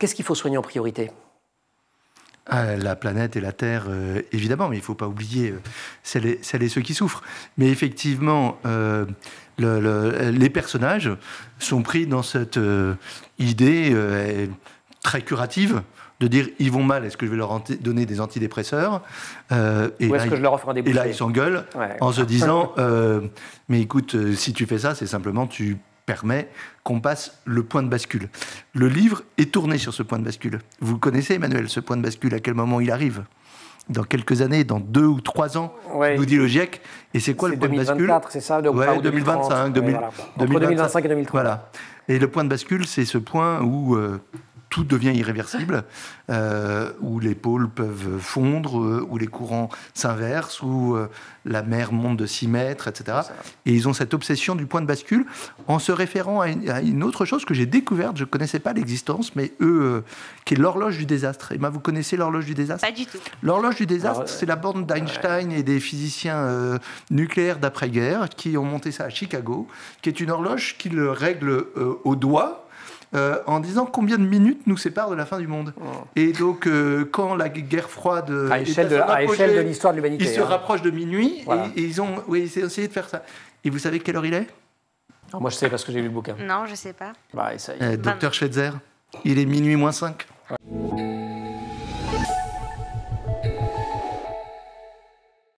Qu'est-ce qu'il faut soigner en priorité ? La planète et la Terre, évidemment, mais il ne faut pas oublier celles et ceux qui souffrent. Mais effectivement, les personnages sont pris dans cette idée très curative de dire ils vont mal, est-ce que je vais leur donner des antidépresseurs Ou est-ce que je leur offre un débouché ? Et là, ils s'engueulent en se disant mais écoute, si tu fais ça, c'est simplement tu permet qu'on passe le point de bascule. Le livre est tourné sur ce point de bascule. Vous connaissez, Emmanuel, ce point de bascule, à quel moment il arrive ? Dans quelques années, dans 2 ou 3 ans, nous dit le GIEC. Et c'est quoi le point de bascule ? 2024, c'est ça, 2025. Voilà. Entre 2025 et 2030. Voilà. Et le point de bascule, c'est ce point où tout devient irréversible, où les pôles peuvent fondre, où les courants s'inversent, où la mer monte de 6 mètres, etc. Et ils ont cette obsession du point de bascule en se référant à une autre chose que j'ai découverte, je ne connaissais pas l'existence, mais eux, qui est l'horloge du désastre. Emma, vous connaissez l'horloge du désastre ? Pas du tout. L'horloge du désastre, c'est la bande d'Einstein et des physiciens nucléaires d'après-guerre qui ont monté ça à Chicago, qui est une horloge qu'ils règlent au doigt, en disant combien de minutes nous séparent de la fin du monde. Et donc, quand la guerre froide à échelle de l'histoire de l'humanité, ils se rapprochent de minuit, et ils ont essayé de faire ça. Et vous savez quelle heure il est ? Moi, je sais parce que j'ai lu le bouquin. Non, je sais pas. Bah, Docteur Schweitzer, il est minuit moins 5.